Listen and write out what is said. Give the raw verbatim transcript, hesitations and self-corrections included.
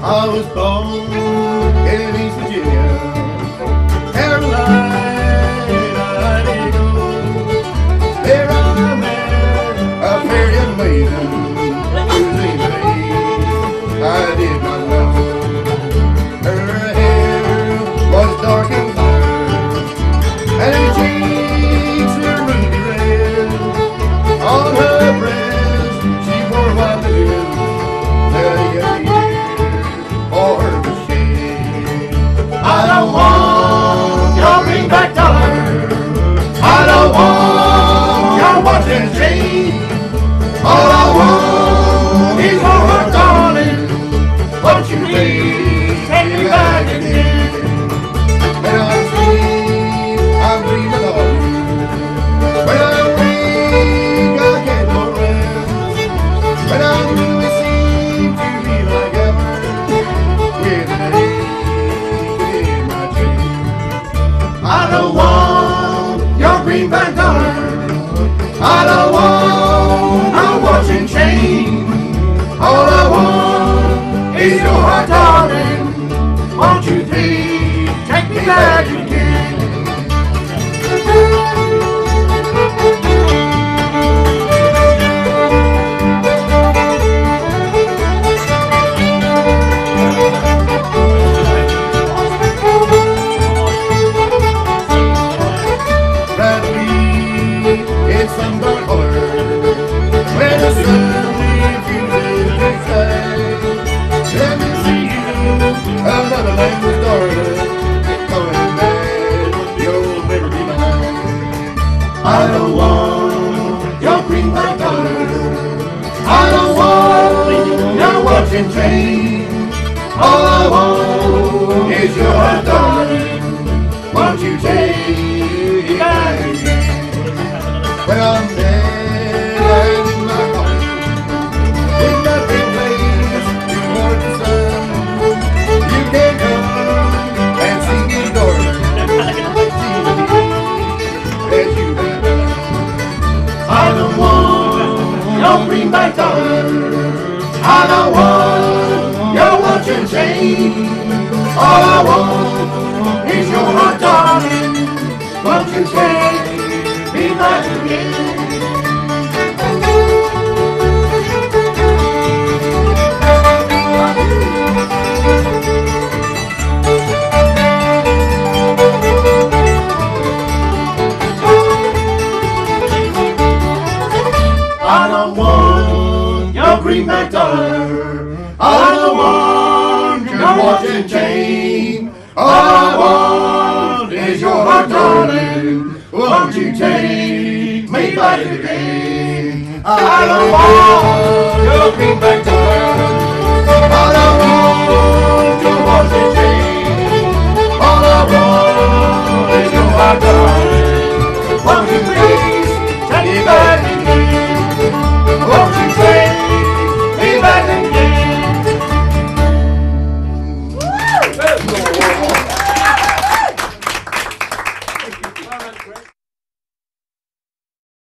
I was born in East Virginia, Carolina, I did go. There I met a fair young maiden whose name I did not know. Her hair was dark and clear, and her cheeks were ruby red. On her breast she wore white lips, the young for her to shade. I don't want your greenback dollar, I don't want your watch and chain. All I want is for her darling, won't you please take me back again? When I sleep, I'm dreaming of you. When I wake, I get no rest. When I really seem to be like ever, with an ache in my chest. I don't want your greenback dollar, I don't want no watch and chain. All I want is your heart, darling, won't you please take me back again? Bradley, it's some dark color when the sun refuses to stay. Let me see you, another language darling, going mad, you'll never be mine. I don't want your greenback dollar, I don't want your watch and chain. All I want is your heart, darling, won't you take me back again? When I'm dead and in my coffin, in that big place toward the sun, you can come and see me, darling, see me as you have done. I don't want your greenback dollar, I don't want your watch and chain. All I want is your heart, darling, won't you take me back again? I don't want your greenback dollar, I don't want your watch and chain. All I want is your heart, darling, won't you take me back again? I don't want your greenback